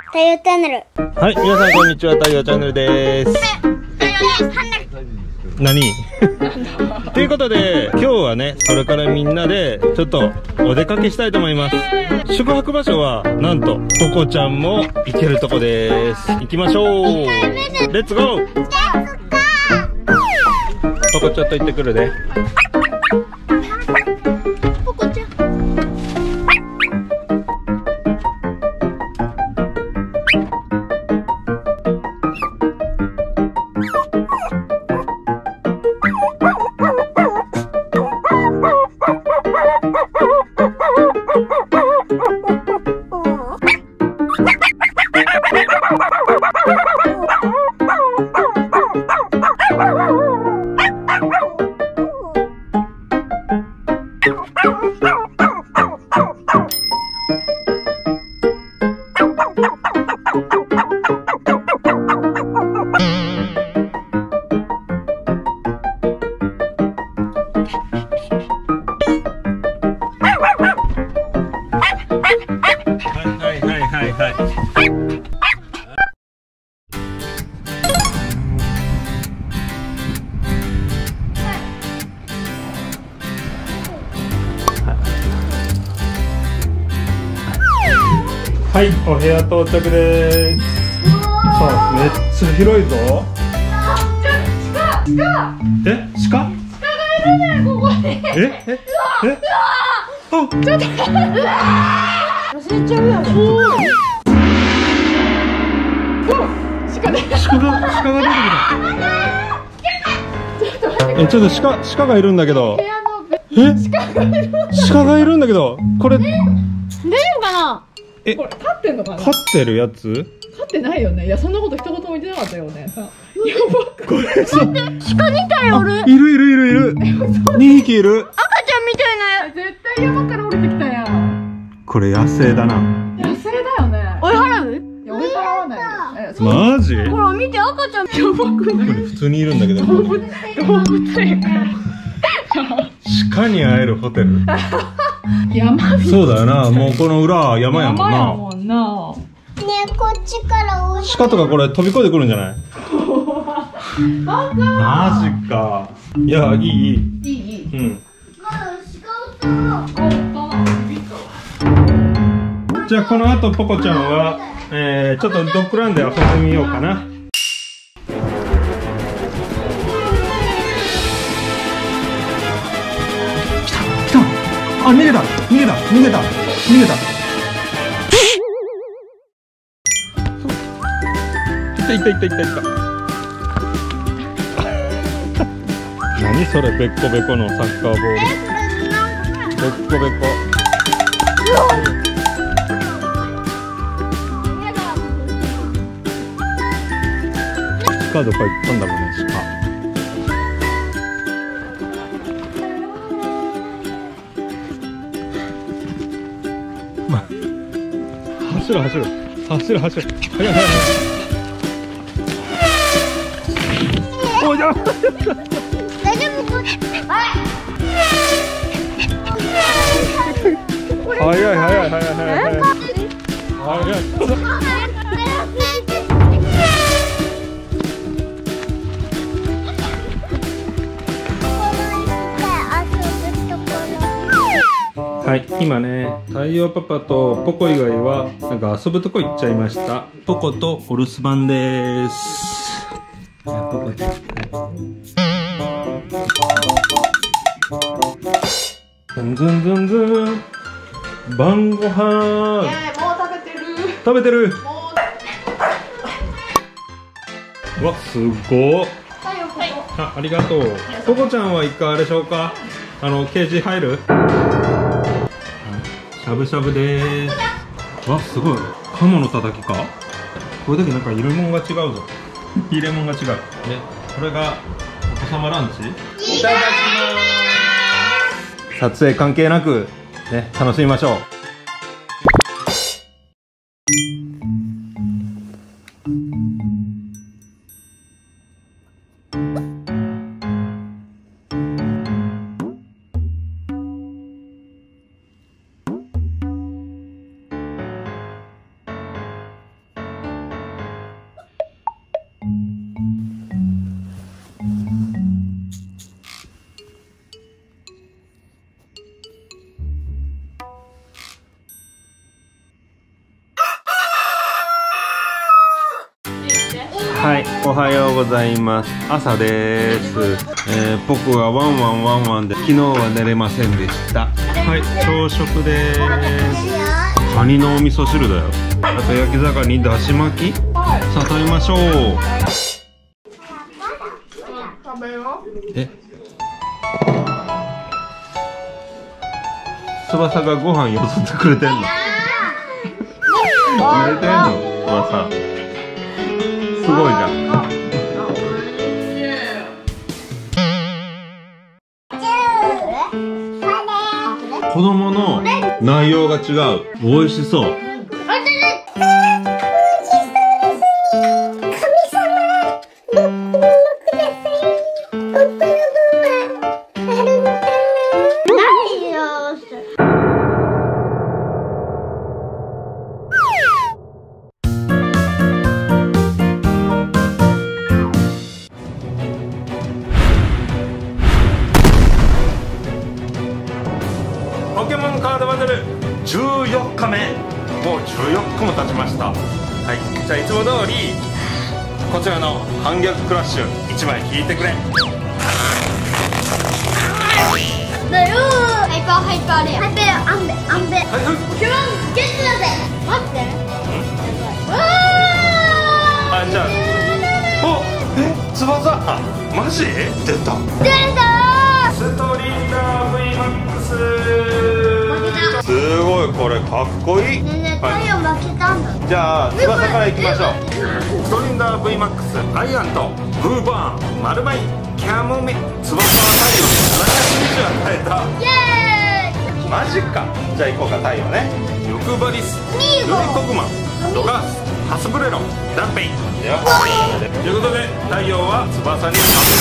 太陽チャンネル。 はい、皆さんこんにちは、太陽チャンネルです。何ということで、今日はね、これからみんなでちょっとお出かけしたいと思います。宿泊場所はなんとポコちゃんも行けるとこです。行きましょう。レッツゴー。ポコちょっと行ってくるで。 ポコちゃん。 はい、お部屋到着です。さあ、めっちゃ広いぞ。鹿がいるね、ここに。 ちょっと忘れちゃうやん。 鹿が出てきた。ちょっと鹿がいるんだけど。鹿がいるんだけど、これ。 出るかな。 これ飼ってんのかな。 飼ってるやつ？ 飼ってないよね。いや、そんなこと一言も言ってなかったよね。さ、やばく。 これさ、 鹿みたいおる。 いる。2匹いる。 赤ちゃんみたいな。 絶対山から降りてきたやん。 これ野生だな。 野生だよね。 追い払う？ いや、追い払わないよ。 マジ？ ほら見て、赤ちゃん。 やばくない？ 普通にいるんだけど。 動物園から。 鹿に会えるホテル。 山みたい。 そうだよな。もうこの裏山やもん山やな。 もんな。 ねえ、こっちから追い。 鹿とかこれ飛び越えてくるんじゃない？マジか。いや、いい。うん。じゃあこの後ポコちゃんは、ちょっとドッグランで遊んでみようかな。来た。あ、逃げた。いった。何それ、べっこべこのサッカーボール。べっこべこ。鹿どこ行ったんだろうね、走る。早い。おい、やばい。 大丈夫？ 早い。はい、今ね、太陽パパとポコ以外はなんか遊ぶとこ行っちゃいました。ポコとお留守番です。ポコちゃん。ずん。晩ご飯。 もう食べてる。 うわ、すごっ。ありがとう。ポコちゃんは一回あれでしょうか。ケージ入る？しゃぶしゃぶでーす。わ、すごい。鴨のたたきか。これだけなんか入れ物が違うぞ。入れ物が違う。ね、これがお子様ランチ。いただきます。撮影関係なくね、楽しみましょう。 はい、おはようございます。朝です。僕はワンワンワンワンで昨日は寝れませんでした。はい、朝食です。カニのお味噌汁だよ。あと焼き魚にだし巻き。さあ食べましょう。 食べよう。 翼がご飯よそってくれてんの。入れてんの翼。すごいじゃん。子供の内容が違う。美味しそう。ポケモンカードバトル14日目。もう14日も経ちました。はい、じゃあいつも通りこちらの反逆クラッシュ1枚引いてくれ。 だよハイパーハイパーレアハイパーアンベアンベはいはい。 キュンゲットだぜ。待ってあ、じゃあ翼マジ出た。 出たストリンダー VMAX。すごい、これかっこいい。 ねえねえ太陽負けたんだ。 じゃあ翼からいきましょう。ストリンダー VMAX アイアンとフーバーン丸バイキャモメ翼は太陽720与えた。 イエーイマジか。じゃあ行こうか。太陽ね。欲張りスミーゴルリコグマドガースハスブレロダンペイよ。ということで太陽は翼に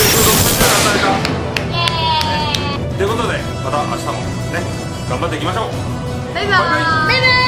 360与えた。ということでまた明日もね頑張っていきましょう。 バイバイバイバイ。